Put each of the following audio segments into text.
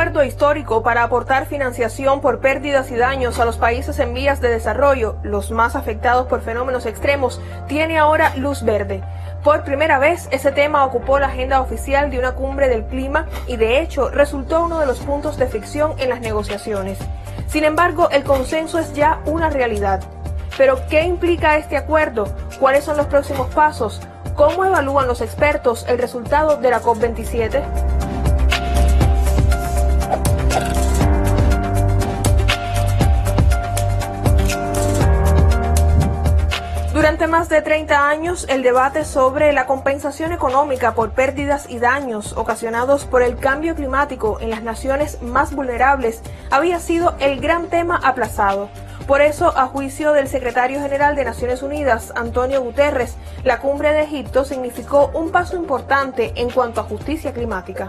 acuerdo histórico para aportar financiación por pérdidas y daños a los países en vías de desarrollo, los más afectados por fenómenos extremos, tiene ahora luz verde. Por primera vez, ese tema ocupó la agenda oficial de una cumbre del clima y, de hecho, resultó uno de los puntos de fricción en las negociaciones. Sin embargo, el consenso es ya una realidad. Pero, ¿qué implica este acuerdo? ¿Cuáles son los próximos pasos? ¿Cómo evalúan los expertos el resultado de la COP27? Durante más de 30 años, el debate sobre la compensación económica por pérdidas y daños ocasionados por el cambio climático en las naciones más vulnerables había sido el gran tema aplazado. Por eso, a juicio del secretario general de Naciones Unidas, Antonio Guterres, la cumbre de Egipto significó un paso importante en cuanto a justicia climática.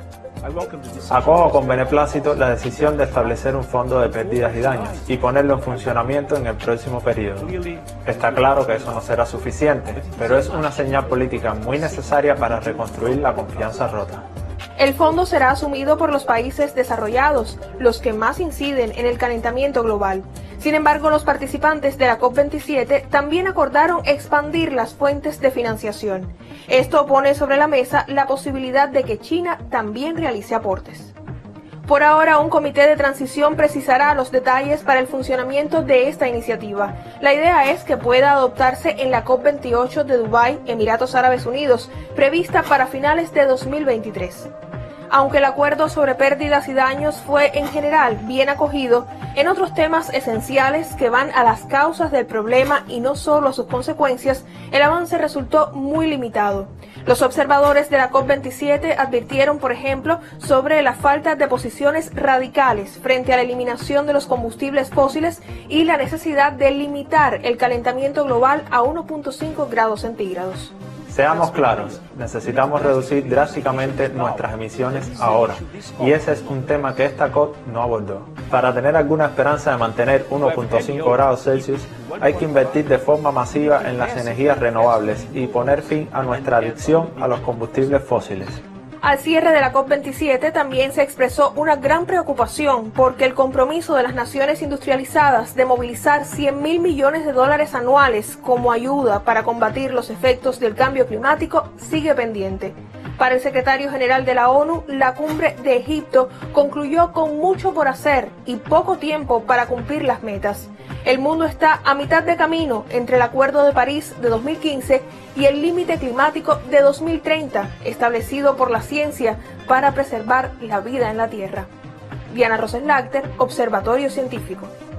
Acojo con beneplácito la decisión de establecer un fondo de pérdidas y daños y ponerlo en funcionamiento en el próximo periodo. Está claro que eso no será suficiente, pero es una señal política muy necesaria para reconstruir la confianza rota. El fondo será asumido por los países desarrollados, los que más inciden en el calentamiento global. Sin embargo, los participantes de la COP27 también acordaron expandir las fuentes de financiación. Esto pone sobre la mesa la posibilidad de que China también realice aportes. Por ahora, un comité de transición precisará los detalles para el funcionamiento de esta iniciativa. La idea es que pueda adoptarse en la COP28 de Dubái, Emiratos Árabes Unidos, prevista para finales de 2023. Aunque el acuerdo sobre pérdidas y daños fue en general bien acogido, en otros temas esenciales que van a las causas del problema y no solo a sus consecuencias, el avance resultó muy limitado. Los observadores de la COP27 advirtieron, por ejemplo, sobre la falta de posiciones radicales frente a la eliminación de los combustibles fósiles y la necesidad de limitar el calentamiento global a 1.5 grados centígrados. Seamos claros, necesitamos reducir drásticamente nuestras emisiones ahora, y ese es un tema que esta COP no abordó. Para tener alguna esperanza de mantener 1.5 grados Celsius, hay que invertir de forma masiva en las energías renovables y poner fin a nuestra adicción a los combustibles fósiles. Al cierre de la COP27 también se expresó una gran preocupación porque el compromiso de las naciones industrializadas de movilizar $100.000 millones anuales como ayuda para combatir los efectos del cambio climático sigue pendiente. Para el secretario general de la ONU, la cumbre de Egipto concluyó con mucho por hacer y poco tiempo para cumplir las metas. El mundo está a mitad de camino entre el Acuerdo de París de 2015 y el límite climático de 2030, establecido por la ciencia para preservar la vida en la Tierra. Diana Rosenlachter, Observatorio Científico.